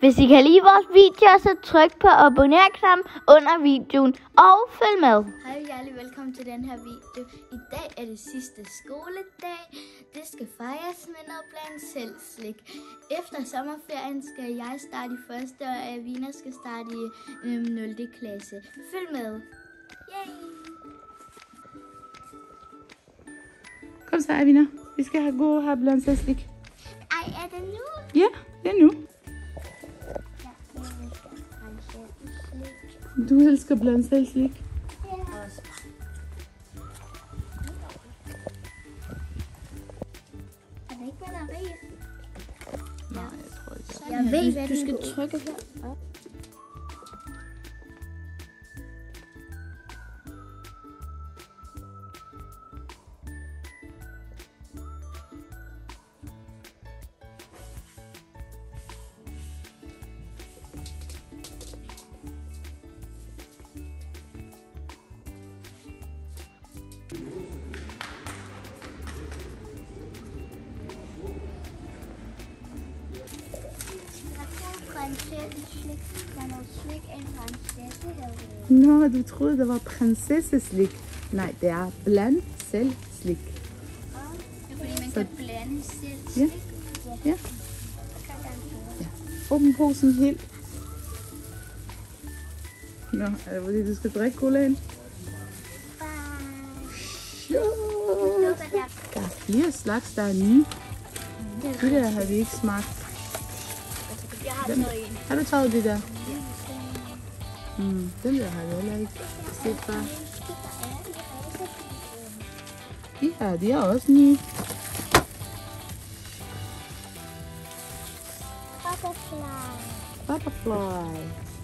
Hvis I kan lide vores video, så tryk på abonner-knappen under videoen og følg med. Hej og hjertelig velkommen til den her video. I dag er det sidste skoledag. Det skal fejres med noget blandt selv slik. Efter sommerferien skal jeg starte i første, og Avina skal starte i 0. klasse. Følg med. Yay! Kom så, Avina. Vi skal gå og have blandt selv slik. Ej, er det nu? Ja, det er nu. Du elsker blandt selv slik. Ja. Er det ikke batteri? Nej, jeg tror ikke. Jeg ved, hvad du skal trykke her. Nå, du troede, det var prinsesseslik. Nej, det er blandt selv slik. Fordi man kan blande selv Ja. slik. Ja. Ja. Åbn posen helt. Nå, er det fordi, du skal drikke colaen? Ja. Der er flere slags, der er nye. De der har vi ikke smagt. Jeg har taget en. Har du taget de der? Den der har jeg heller ikke set før. De er også nye. Butterfly.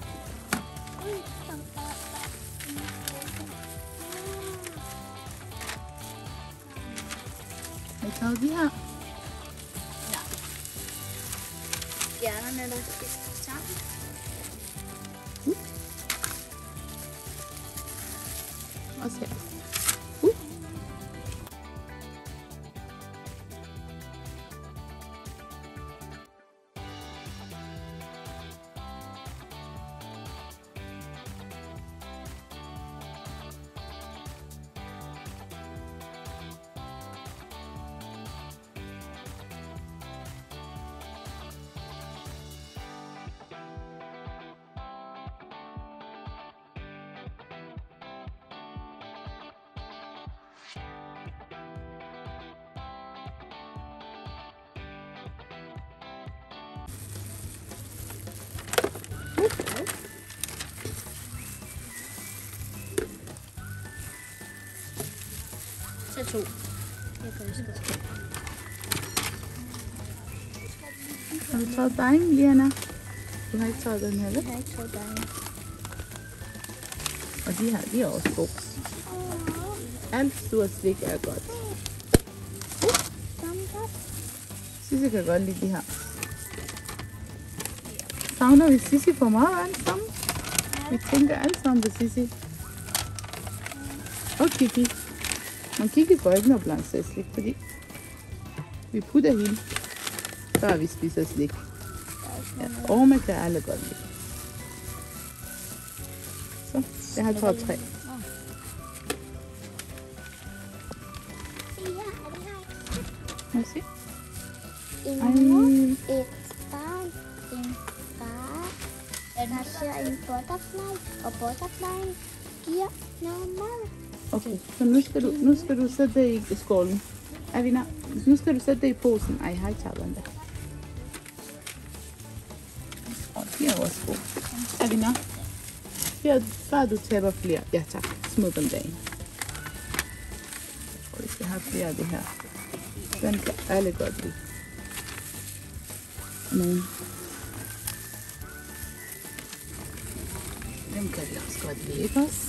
Har I taget de her? Stjernerne, der skal sammen. Også her. Så 2. Jeg kan huske det. Har du taget dejen, Liana? Du har ikke taget den heller? Jeg har ikke taget dig. Og de her, de er også gode. Alt stort slik er godt. Sissi kan godt lide de her. Savner vi Sissi for meget alle sammen? Vi tænker alle sammen på Sissi. Og Kiki. Men Kiki får ikke noget blandt selv slik, fordi vi putter hende, før vi spiser slik. Ja, og man kan alle godt lide. Så, jeg har taget 3. Må jeg se? En mor, et barn, en far. Der ser en butterfly, og butterflyen giver noget mad. Okay, så nu skal du sætte det i skålen. Avina, nu skal du sætte det i posen. Ej, jeg har ikke taget den der. Og de er også gode. Avina, før du taber flere. Ja tak, smid dem derind. Og vi skal have flere af det her. Den kan alle godt lide. Men dem kan vi også godt lide, ikke også?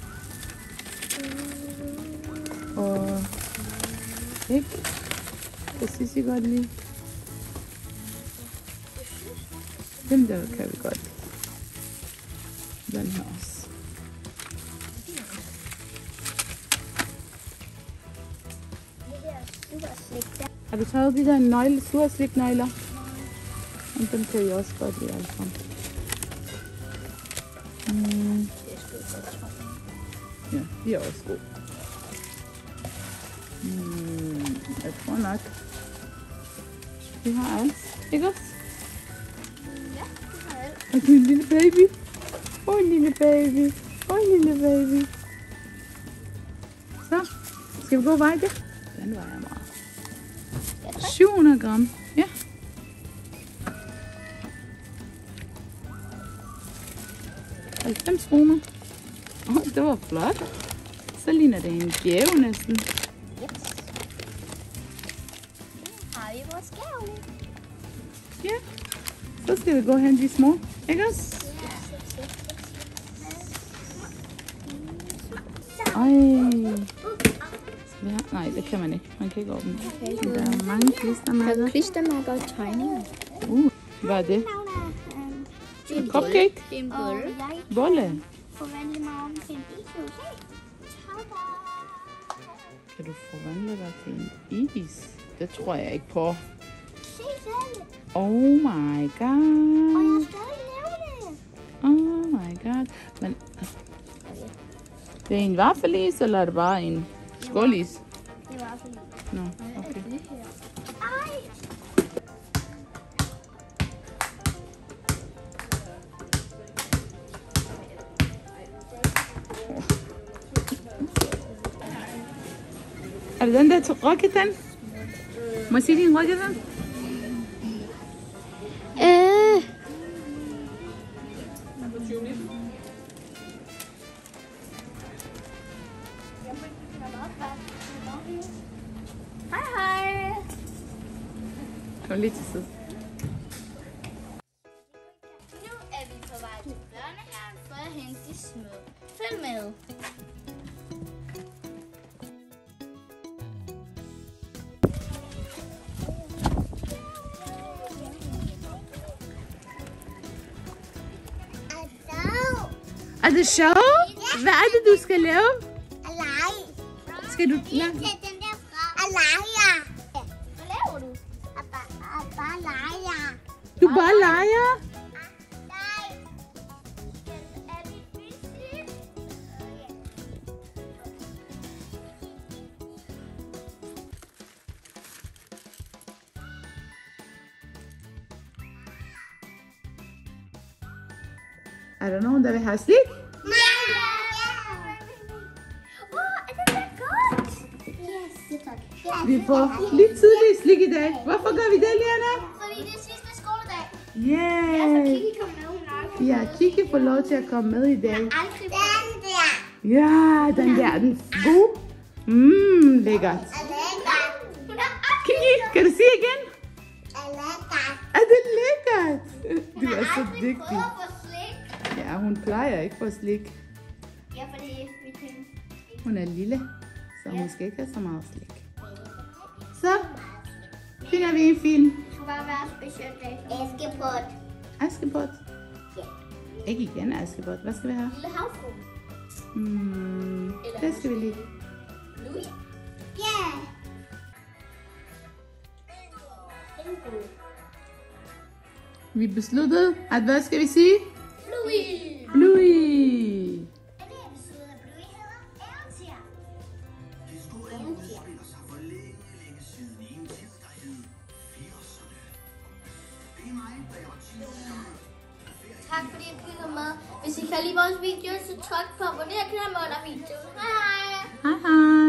Og ikke? Det synes jeg godt lide. Dem der kan vi godt. Den her også. Har du taget de der nøgle, sure sliknøgler? Og dem kan I også godt lide alle sammen. Ja, de er også gode. Jeg tror nok, vi har alt, ikke også? Ja, det har alt. Og det er en lille baby. En lille baby. En lille baby. Så, skal vi gå vej der? Den vejer meget. 700 gram. Ja. $90. Det var flot. Så ligner det en bjerg næsten. Yes. Nu har vi vores gave. Ja. Så skal vi gå hen de små. Ikke også? Ja, nej, det kan man ikke. Man kan ikke åbne. Okay, der er mange klistermærker. Klistermærker og tegninger. Hvad er det? Det er en Cupcake? Det er en bolle. Bolle? Forvandle mig om til en is. Kan du forvandle dig til en is? Det tror jeg ikke på. Se selv. Oh my god. Og jeg skal lave det. Oh my god. Men det er en vaffelis, eller er det bare en skålis? Det var for lige. Nå, okay. Ej. Er det den der rocketen? Må jeg sige din rocketen? Hej. Kom lige til side. Nu er vi på vej til børnehaven for at hente de små. Følg med. Er det sjovt? Hvad er det, du skal lave? Skal du lave? Den der fra. Hvad laver du? Bare leger. Du bare leger? Er vi busy? Er der nogen, der vil have slik? Er det der godt? Yes, tak. Vi får lidt tidligt slik i dag. Hvorfor gør vi det, Liana? Fordi det er sidste skoledag. Yeah! Kiki kom med, hun Ja, Kiki får lov til at komme med i dag. aldrig Ja, den der, den er god. Lækkert. Kiki, kan du sige igen? Er det lækkert? Du er så dygtig. prøvet at få slik. Ja, hun plejer ikke for slik. Ja, fordi vi kan... Hun er lille, så hun skal ikke have så meget slik. Så finder vi en film. Det skal bare være en speciel dag. Askepot. Askepot. Ikke igen Askepot. Hvad skal vi have? Lille havfru. Det skal vi lige. Louis. Ja. Vi besluttede, at hvad skal vi sige? Louis. Bluey. Er det episode af Louis hedder eventyr? Historien udspiller sig for længe siden i en tid, der hed 80'erne. Det er mig, da jeg var 10 år. Tak fordi I kiggede med. Hvis I kan lide vores video, så tryk på abonner-knappen under videoen. Hej hej! Hej hej.